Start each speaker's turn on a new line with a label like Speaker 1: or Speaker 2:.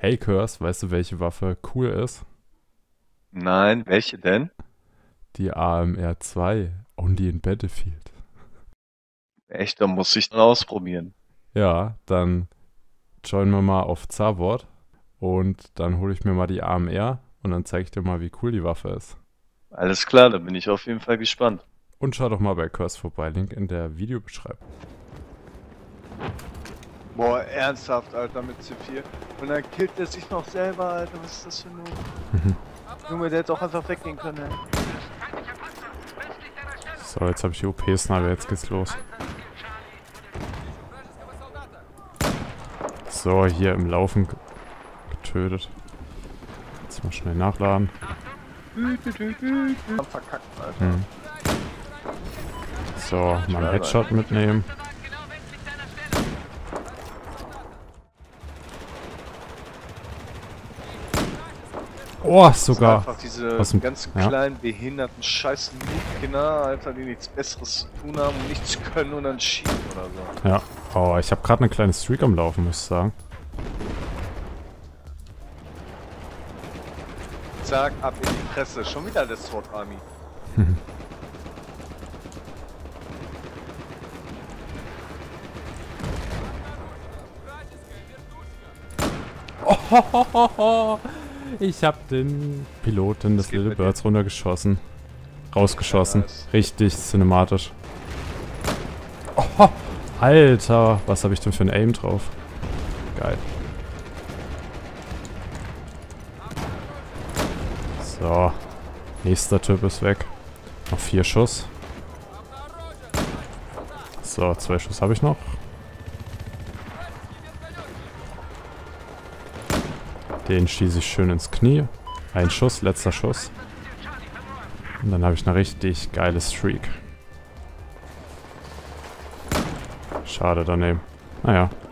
Speaker 1: Ey, Curse, weißt du, welche Waffe cool ist?
Speaker 2: Nein, welche denn?
Speaker 1: Die AMR-2. Only in Battlefield.
Speaker 2: Echt, da muss ich dann ausprobieren.
Speaker 1: Ja, dann joinen wir mal auf Zavod und dann hole ich mir mal die AMR und dann zeige ich dir mal, wie cool die Waffe ist.
Speaker 2: Alles klar, da bin ich auf jeden Fall gespannt.
Speaker 1: Und schau doch mal bei Curse vorbei, Link in der Videobeschreibung.
Speaker 2: Boah, ernsthaft, Alter, mit C4. Und dann killt er sich noch selber, Alter. Was ist das für ein Junge, der hätte auch einfach weggehen können, ey.
Speaker 1: So, jetzt habe ich die OP-Sniper, jetzt geht's los. So, hier im Laufen getötet. Jetzt mal schnell nachladen.
Speaker 2: Verkackt, Alter.
Speaker 1: Hm. So, mal einen Headshot mitnehmen. Oh, sogar.
Speaker 2: Einfach diese
Speaker 1: aus dem,
Speaker 2: ganz
Speaker 1: ja.
Speaker 2: kleinen, behinderten, scheiß Kinder, Alter, die nichts Besseres zu tun haben und nichts können und dann schießen oder so.
Speaker 1: Ja. Oh, ich habe gerade eine kleine Streak am Laufen, muss ich sagen.
Speaker 2: Zack, ab in die Fresse. Schon wieder der SWAT Army.
Speaker 1: Oh, ich habe den Piloten des
Speaker 2: geht
Speaker 1: Little
Speaker 2: mit
Speaker 1: Birds runtergeschossen. Rausgeschossen.
Speaker 2: Nice.
Speaker 1: Richtig cinematisch. Oh, Alter, was habe ich denn für ein Aim drauf? Geil. So. Nächster Typ ist weg. Noch 4 Schuss. So, 2 Schuss habe ich noch. Den schieße ich schön ins Knie. Ein Schuss, letzter Schuss. Und dann habe ich eine richtig geile Streak. Schade daneben. Naja.